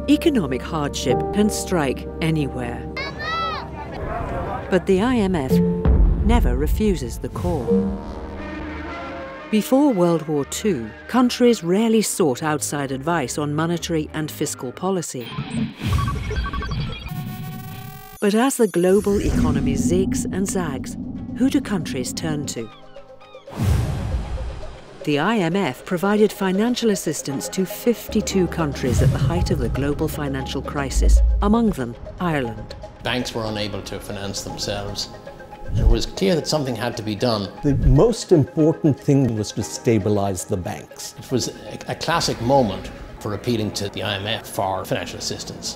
Economic hardship can strike anywhere. But the IMF never refuses the call. Before World War II, countries rarely sought outside advice on monetary and fiscal policy. But as the global economy zigs and zags, who do countries turn to? The IMF provided financial assistance to 52 countries at the height of the global financial crisis, among them Ireland. Banks were unable to finance themselves. It was clear that something had to be done. The most important thing was to stabilize the banks. It was a classic moment for appealing to the IMF for financial assistance.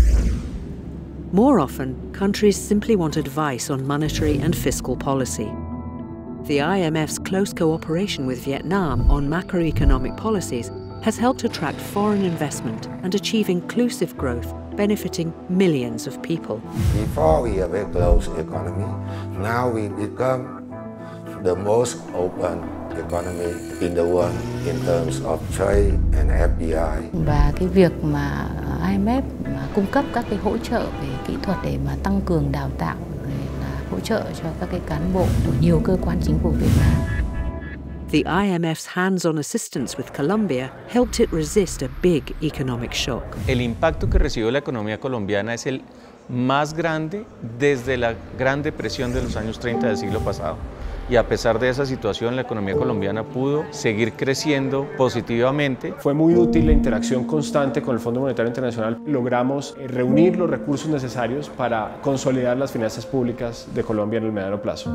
More often, countries simply want advice on monetary and fiscal policy. The IMF's close cooperation with Vietnam on macroeconomic policies has helped attract foreign investment and achieve inclusive growth, benefiting millions of people. Before we have a closed economy, now we become the most open economy in the world in terms of trade and FDI. Và cái việc mà IMF cung cấp các cái hỗ trợ về kỹ thuật để mà tăng cường đào tạo, hỗ trợ cho các cái cán bộ của nhiều cơ quan chính phủ Việt Nam. The IMF's hands-on assistance with Colombia helped it resist a big economic shock. El impacto que recibió la economía colombiana es el más grande desde la Gran Depresión de los años 30 del siglo pasado. Y a pesar de esa situación, la economía colombiana pudo seguir creciendo positivamente. Fue muy útil la interacción constante con el Fondo Monetario Internacional. Logramos reunir los recursos necesarios para consolidar las finanzas públicas de Colombia en el mediano plazo.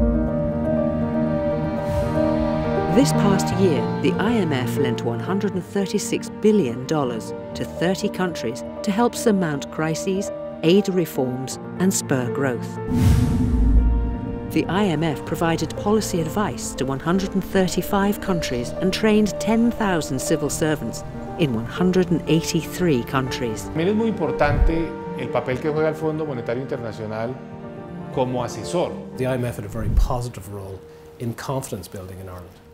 This past year, the IMF lent $136 billion to 30 countries to help surmount crises, aid reforms, and spur growth. The IMF provided policy advice to 135 countries and trained 10,000 civil servants in 183 countries. También es muy importante el papel que juega el Fondo Monetario Internacional como asesor. The IMF had a very positive role in confidence building in Ireland.